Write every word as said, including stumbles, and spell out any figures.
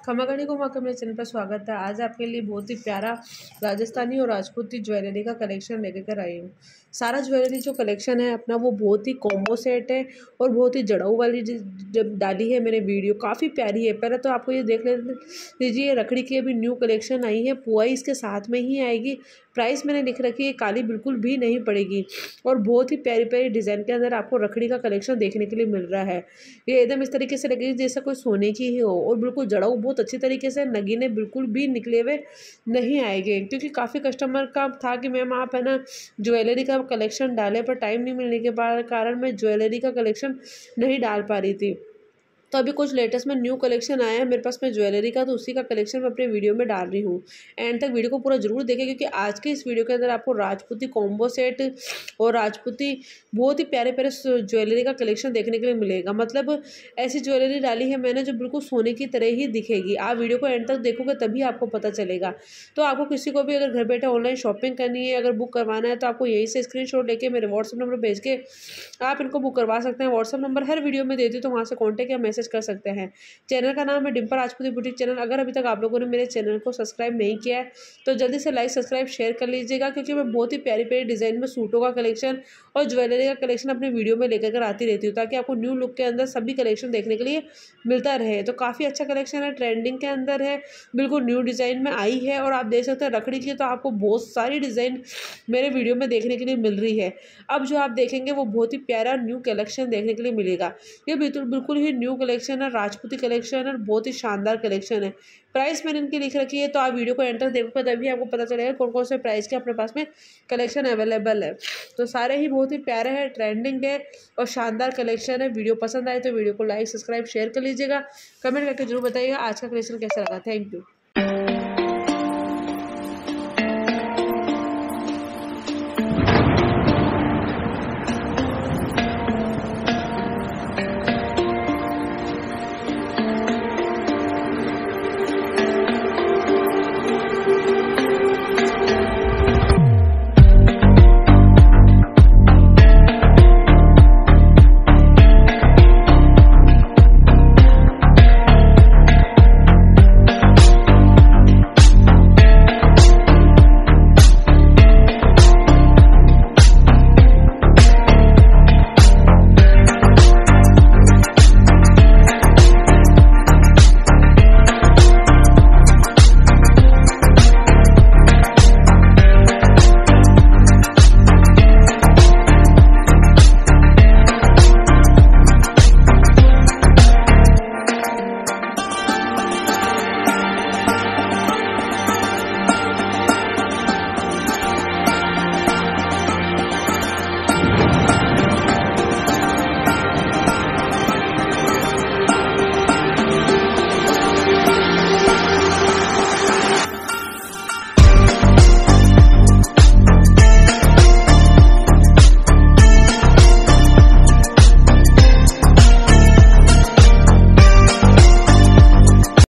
खमागणी को आपका मेरे चैनल पर स्वागत है। आज आपके लिए बहुत ही प्यारा राजस्थानी और राजपूती ज्वेलरी का कलेक्शन लेकर कर आई हूँ। सारा ज्वेलरी जो कलेक्शन है अपना वो बहुत ही कॉम्बो सेट है और बहुत ही जड़ाऊ वाली जब डाली है मैंने वीडियो, काफ़ी प्यारी है। पहले तो आपको ये देख लीजिए, रखड़ी की अभी न्यू कलेक्शन आई है, पुआई इसके साथ में ही आएगी। प्राइस मैंने लिख रखी है, काली बिल्कुल भी नहीं पड़ेगी और बहुत ही प्यारी प्यारी डिज़ाइन के अंदर आपको रखड़ी का कलेक्शन देखने के लिए मिल रहा है। ये एकदम इस तरीके से लगेगी जैसा कोई सोने की ही हो और बिल्कुल जड़ाऊ बहुत अच्छी तरीके से, नगीने बिल्कुल भी निकले हुए नहीं आएंगे। क्योंकि काफ़ी कस्टमर का था कि मैम आप है ना ज्वेलरी का कलेक्शन डाले, पर टाइम नहीं मिलने के कारण मैं ज्वेलरी का कलेक्शन नहीं डाल पा रही थी। तो अभी कुछ लेटेस्ट में न्यू कलेक्शन आया है मेरे पास में ज्वेलरी का, तो उसी का कलेक्शन मैं अपने वीडियो में डाल रही हूँ। एंड तक वीडियो को पूरा जरूर देखें, क्योंकि आज के इस वीडियो के अंदर आपको राजपूती कॉम्बो सेट और राजपूती बहुत ही प्यारे प्यारे ज्वेलरी का कलेक्शन देखने के लिए मिलेगा। मतलब ऐसी ज्वेलरी डाली है मैंने जो बिल्कुल सोने की तरह ही दिखेगी। आप वीडियो को एंड तक देखोगे तभी आपको पता चलेगा। तो आपको किसी को भी अगर घर बैठे ऑनलाइन शॉपिंग करनी है, अगर बुक करवाना है, तो आपको यहीं से स्क्रीनशॉट लेके मेरे व्हाट्सअप नंबर भेज के आप इनको बुक करवा सकते हैं। व्हाट्सअप नंबर हर वीडियो में देती हूँ, तो वहाँ से कॉन्टैक्ट या मैसेज कर सकते हैं। चैनल का नाम है डिम्पल राजपूती बुटीक चैनल। अगर अभी तक आप लोगों ने मेरे चैनल को सब्सक्राइब नहीं किया है तो जल्दी से लाइक सब्सक्राइब शेयर कर लीजिएगा, क्योंकि मैं बहुत ही प्यारी प्यारी डिजाइन में सूटों का कलेक्शन और ज्वेलरी का कलेक्शन अपने वीडियो में लेकर कर आती रहती हूँ, ताकि आपको न्यू लुक के अंदर सभी कलेक्शन देखने के लिए मिलता रहे। तो काफ़ी अच्छा कलेक्शन है, ट्रेंडिंग के अंदर है, बिल्कुल न्यू डिज़ाइन में आई है। और आप देख सकते हैं रखड़ी की तो आपको बहुत सारी डिज़ाइन मेरे वीडियो में देखने के लिए मिल रही है। अब जो आप देखेंगे वो बहुत ही प्यारा न्यू कलेक्शन देखने के लिए मिलेगा। ये बिल्कुल बिल्कुल ही न्यू कलेक्शन है, राजपूती कलेक्शन है, बहुत ही शानदार कलेक्शन है। प्राइस मैंने इनकी लिख रखी है, तो आप वीडियो को एंड तक देखोगे तभी आपको पता चलेगा कौन कौन से प्राइस के अपने पास में कलेक्शन अवेलेबल है। तो सारे ही बहुत ही प्यारे हैं, ट्रेंडिंग है और शानदार कलेक्शन है। वीडियो पसंद आए तो वीडियो को लाइक सब्सक्राइब शेयर कर लीजिएगा। कमेंट करके जरूर बताइएगा आज का कलेक्शन कैसा लगा। Thank you.